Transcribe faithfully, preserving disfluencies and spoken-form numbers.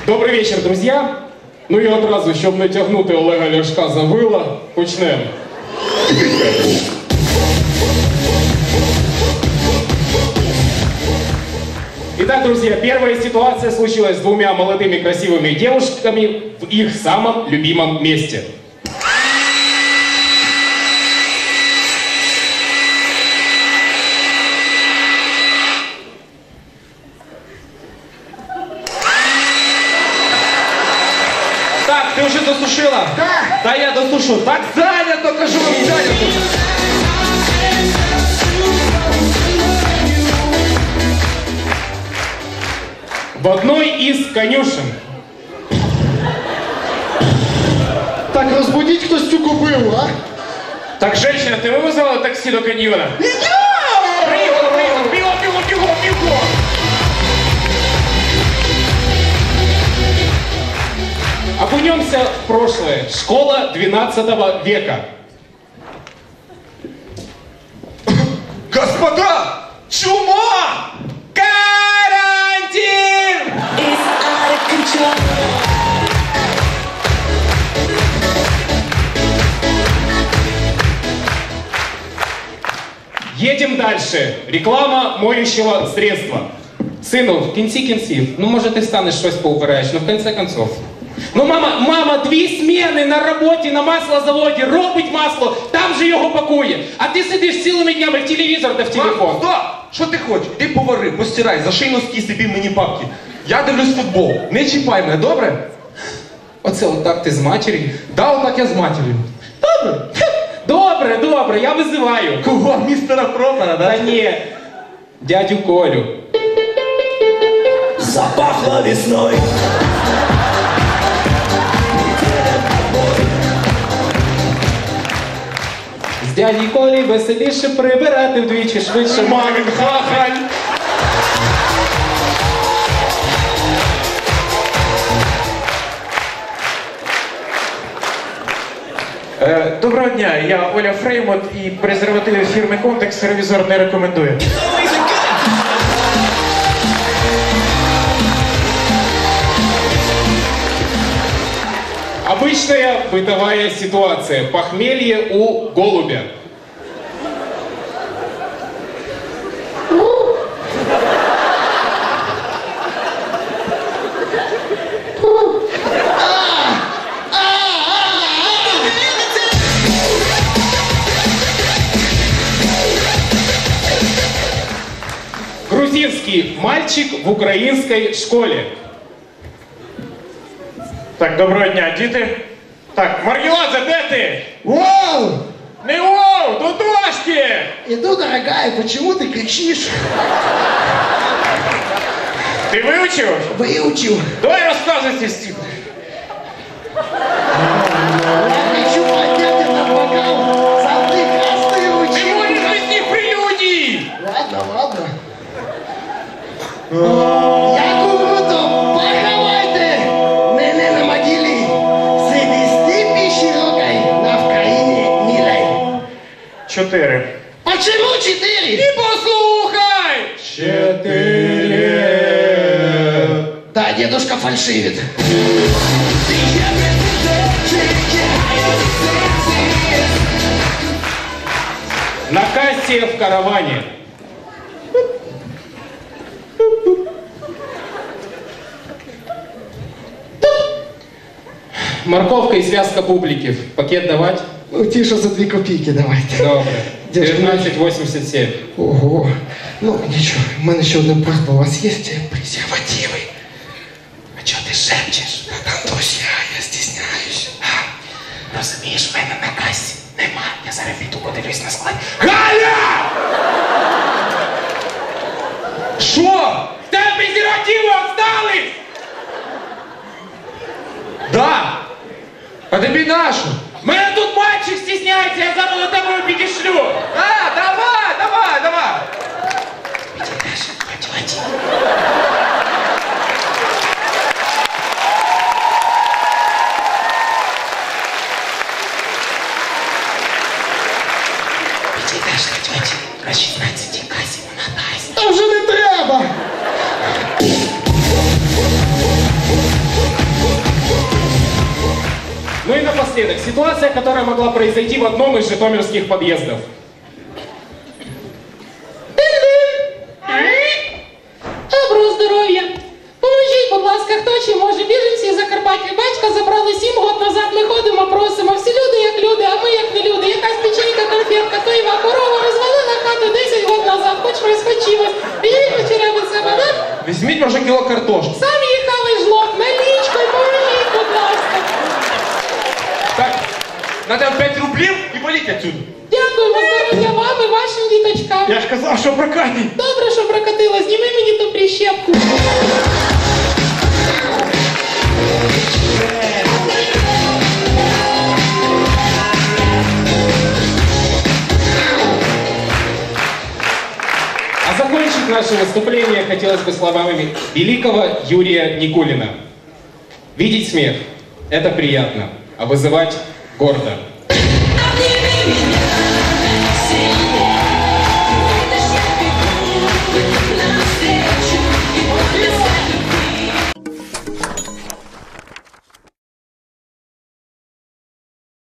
Добрий вечір, друзі. Ну і одразу, щоб не тягнути Олега Ляшка за вила, почнемо. Итак, друзья, первая ситуация случилась с двумя молодыми красивыми девушками в их самом любимом месте. Так, ты уже досушила? Да. Да я досушу. Так занято, кажу вам, занято. В одной из конюшен. Так, разбудить хтось цю кобилу, а? Так, женщина, ты вывозила такси до каньона? Идем! Приехала, приехала, бегом, бегом, бегом, бегом! Окунемся в прошлое. Школа двенадцатого века. Господа! Чума! Карантин! Едем дальше. Реклама моющего средства. Сину, в кінці кінців, ну може ти станеш щось поубираєш, ну в кінці концов. Ну мама, мама, дві зміни на роботі, на маслозаводі, робить масло, там же його пакує. А ти сидиш цілими днями в телевізор та в телефон. Стоп! Що ти хочеш? Іди повари, постирай, заший носки собі мені папки. Я дивлюсь футбол. Не чіпай мене, добре? Оце отак ти з матір'ю? Да, отак я з матір'ю. Добре. Добре, добре, я визиваю. Кого? Містера Пропера, да? Та ні, дядю Колю. Запахло весной. З дяді Колі веселіше прибирати вдвічі швидше. Мамин хахаль! Е, Доброго дня, я Оля Фреймут і презервативи фірми Контекс ревізор не рекомендує. Обычная бытовая ситуация. Похмелье у голубя. Грузинский мальчик в украинской школе. Так, доброго дня, діти. Так, Маргеладзе, де ти? Вау! Не воу, до дошки! Иду, дорогая, почему ты кричишь? Ти вивчив? Выучил. Давай розказуй ці стихи. Я хочу поднять этот бокал за прекрасную Ти училку. можеш без них прелюдій! Ладно, ладно. Яку руду поховайте мене на могилі серед степі широкой на Вкраїні милой. Чотири. Почему четыре? І послухай! Четыре. Да, дедушка фальшивит. На кассе в караване. Морковка и связка бубликов. Пакет давать? Ну, тише за две копейки давайте. Добре. Дядя, девятнадцать восемьдесят семь. Ого. Ну, ничего, у мене ще одна просьба. У вас есть презервативы? А чого ти шепчеш? Антося, я стесняюсь. А, розумієш, в мене на касі нема. Я зараз піду подивлюсь на склад. Галя! Що? Там презервативы остались! Да! А тобі нашу? Мене тут мальчик стесняется, я зараз до тобою підішлю. А, давай, давай, давай! На шістнадцятій касі вона дасть. Та вже не треба! напоследок, ситуация, которая могла произойти в одном из житомирских подъездов. Доброго здоров'я! Поможіть, будь ласка, хто чи може? Біженці з Закарпаття. Батька забрали сім років назад. Ми ходимо, просимо. Всі люди як люди, а ми як не люди. Якась печенька, конфетка, тоєва корова розвалила хату десять років назад. Хоч щось хочілось. Візьміть вчора від себе, да? Візьміть, може, кіло картошки. Сам їхав і жлоб. Налічкою, поможіть, будь ласка. Так, надо п'ять рублів і валіть отсюда. Дякуємо, здоров'я вам і вашим діточкам. Я ж казав, що прокатить. Добре, що прокатило. Зніми мені ту прищепку. А закончить наше выступление хотелось бы словами великого Юрия Никулина. Видеть смех – это приятно, а вызывать гордо.